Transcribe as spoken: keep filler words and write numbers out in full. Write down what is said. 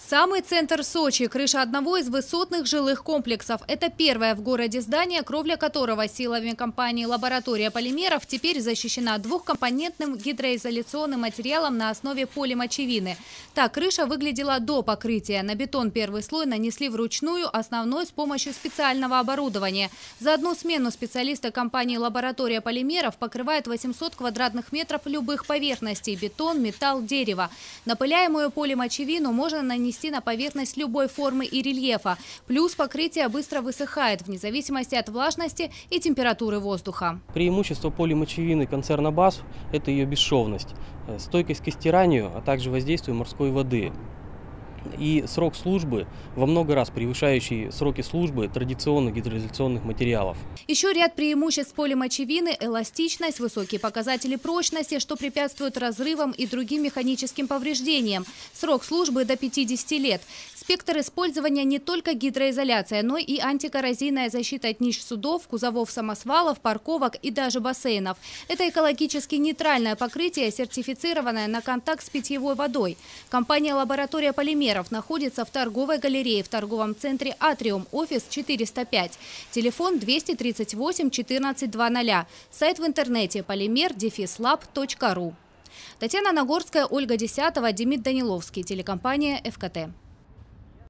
Самый центр Сочи – крыша одного из высотных жилых комплексов. Это первое в городе здание, кровля которого силами компании «Лаборатория полимеров» теперь защищена двухкомпонентным гидроизоляционным материалом на основе полимочевины. Так крыша выглядела до покрытия. На бетон первый слой нанесли вручную, основной с помощью специального оборудования. За одну смену специалисты компании «Лаборатория полимеров» покрывают восемьсот квадратных метров любых поверхностей – бетон, металл, дерево. Напыляемую полимочевину можно нанести на поверхность любой формы и рельефа. Плюс покрытие быстро высыхает вне зависимости от влажности и температуры воздуха. Преимущество полимочевины концерна БАСФ – это ее бесшовность, стойкость к стиранию, а также воздействию морской воды. И срок службы во много раз превышающий сроки службы традиционных гидроизоляционных материалов. Еще ряд преимуществ полимочевины – эластичность, высокие показатели прочности, что препятствует разрывам и другим механическим повреждениям. Срок службы до пятидесяти лет. Спектр использования не только гидроизоляция, но и антикоррозийная защита от ниш судов, кузовов самосвалов, парковок и даже бассейнов. Это экологически нейтральное покрытие, сертифицированное на контакт с питьевой водой. Компания «Лаборатория полимеров» находится в торговой галерее в торговом центре «Атриум», офис четыреста пять. Телефон двести тридцать восемь четырнадцать двадцать. Сайт в интернете полимер дефис лаб точка ру. Татьяна Нагорская, Ольга Десятова, Демид Даниловский, телекомпания эф ка тэ.